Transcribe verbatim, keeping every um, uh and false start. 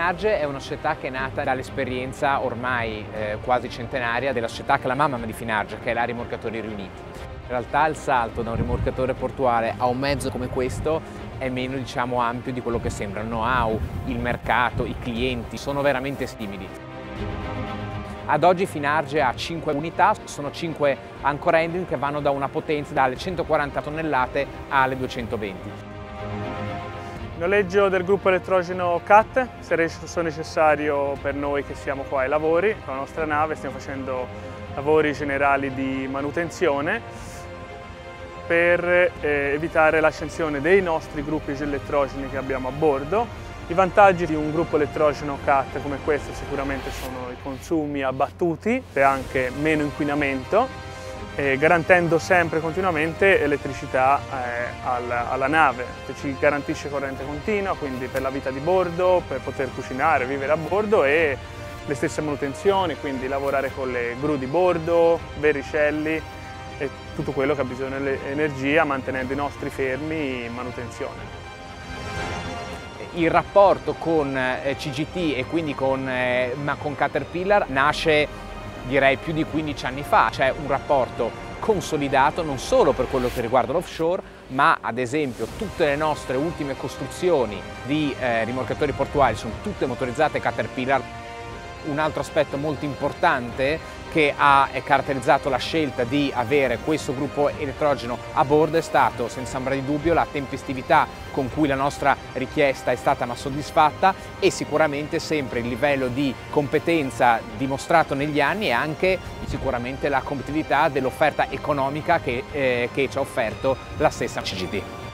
Finarge è una società che è nata dall'esperienza ormai eh, quasi centenaria della società che è la mamma di Finarge, che è la Rimorchiatori Riuniti. In realtà il salto da un rimorchiatore portuale a un mezzo come questo è meno, diciamo, ampio di quello che sembra. Il know-how, il mercato, i clienti sono veramente simili. Ad oggi Finarge ha cinque unità, sono cinque anchor handling che vanno da una potenza dalle centoquaranta tonnellate alle duecentoventi. Noleggio del gruppo elettrogeno C A T, se necessario per noi che siamo qua ai lavori, con la nostra nave stiamo facendo lavori generali di manutenzione per eh, evitare l'ascensione dei nostri gruppi elettrogeni che abbiamo a bordo. I vantaggi di un gruppo elettrogeno C A T come questo sicuramente sono i consumi abbattuti e anche meno inquinamento, Eh, garantendo sempre continuamente elettricità eh, alla, alla nave, che ci garantisce corrente continua, quindi per la vita di bordo, per poter cucinare, vivere a bordo e le stesse manutenzioni, quindi lavorare con le gru di bordo, verricelli e tutto quello che ha bisogno di energia, mantenendo i nostri fermi in manutenzione. Il rapporto con eh, C G T e quindi con, eh, ma con Caterpillar nasce, direi, più di quindici anni fa. C'è un rapporto consolidato non solo per quello che riguarda l'offshore, ma ad esempio tutte le nostre ultime costruzioni di eh, rimorchiatori portuali sono tutte motorizzate Caterpillar. Un altro aspetto molto importante che ha caratterizzato la scelta di avere questo gruppo elettrogeno a bordo è stato, senza ombra di dubbio, la tempestività con cui la nostra richiesta è stata ma soddisfatta e sicuramente sempre il livello di competenza dimostrato negli anni e anche sicuramente la competitività dell'offerta economica che, eh, che ci ha offerto la stessa C G T.